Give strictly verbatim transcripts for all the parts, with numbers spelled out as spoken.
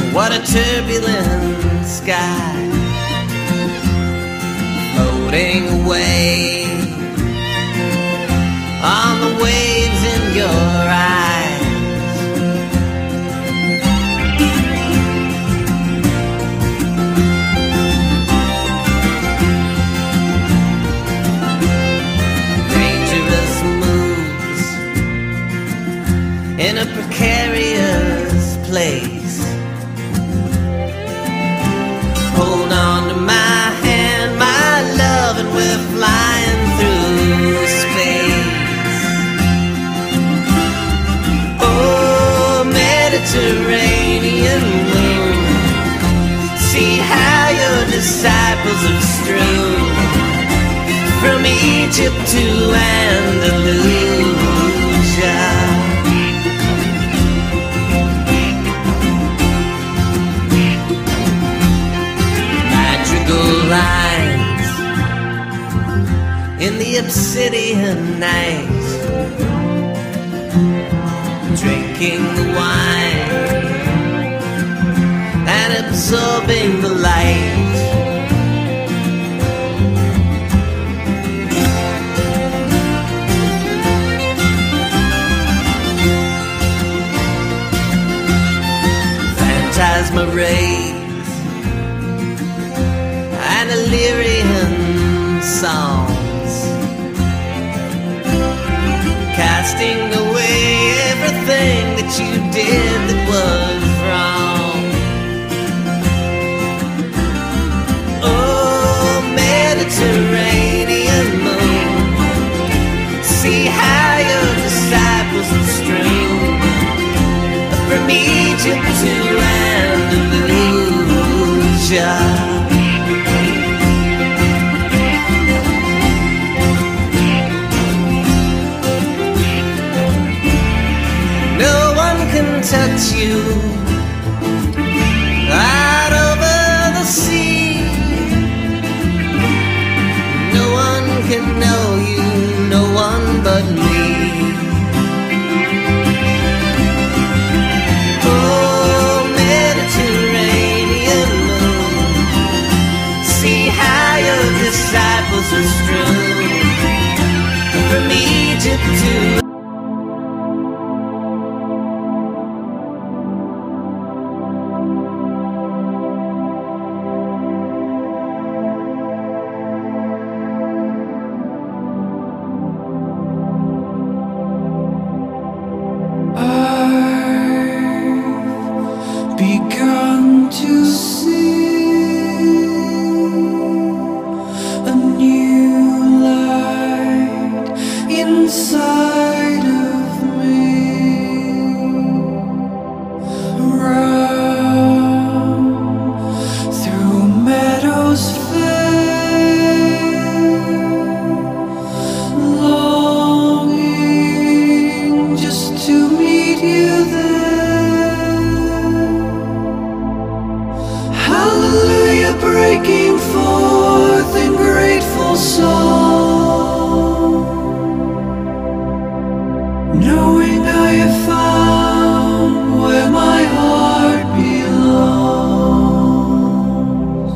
What a turbulent sky, floating away on the waves in your eyes. Dangerous moves in a precarious place. Hold on to my hand, my love, and we're flying through space. Oh, Mediterranean moon, see how your disciples have strewn from Egypt to Andalusia. Lines in the obsidian night, drinking the wine and absorbing the light. Phantasma rays and Illyrian songs, casting away everything that you did that was wrong. Oh, Mediterranean moon, see how your disciples have strewn from Egypt to Andalusia. Touch you out over the sea. No one can know you, no one but me. Oh, Mediterranean moon, see how your disciples are strewn from Egypt to begun to see a new light inside of me. Run through meadows fair, longing just to meet you there. Hallelujah, breaking forth in grateful song, knowing I have found where my heart belongs.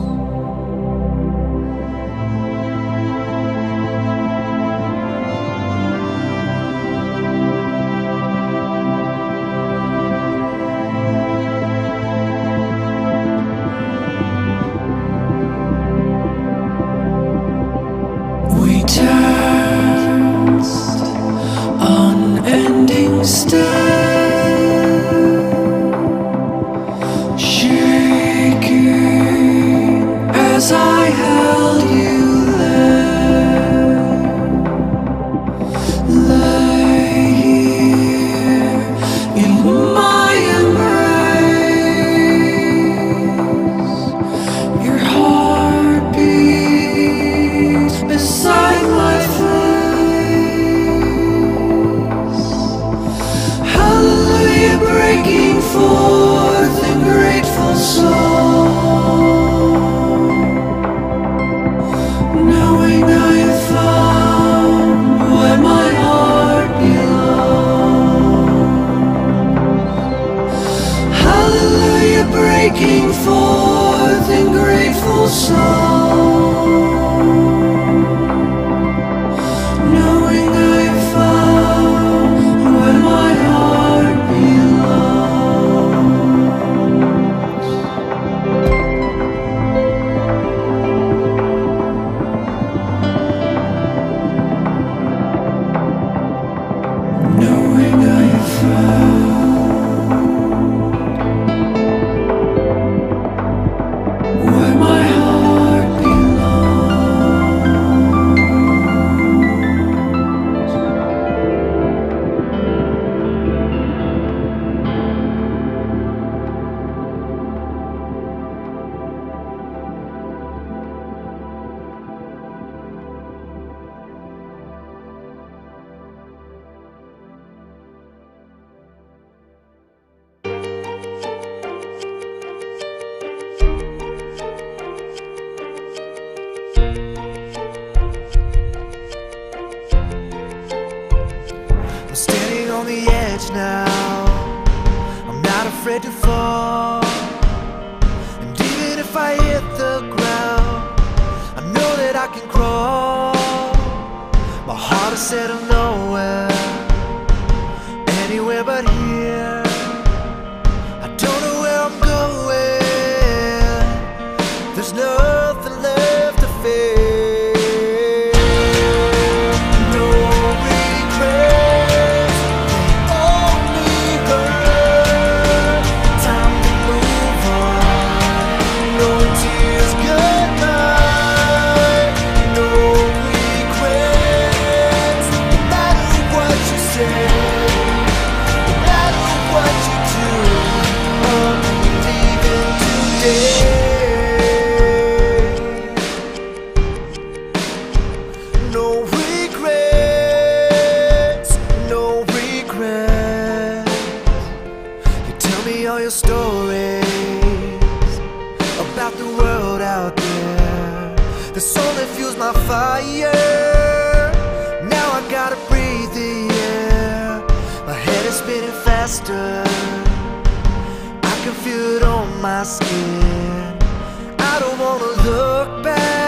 We danced unending step, shaking as I held you there. Lay here in my embrace, your heart beats beside my face. edge now. I'm not afraid to fall, and even if I hit the ground, I know that I can crawl. My heart is set on nowhere, anywhere but here. I don't know where I'm going. There's nothing left to fear. No regrets, they only hurt. Time to move on. No tears goodbye. No regrets. No matter what you say, no matter what you do, I'm leaving today. No regrets, no regrets. You tell me all your stories about the world out there. The song that fuels my fire. Now I gotta breathe the air. My head is spinning faster. I can feel it on my skin. I don't wanna look back.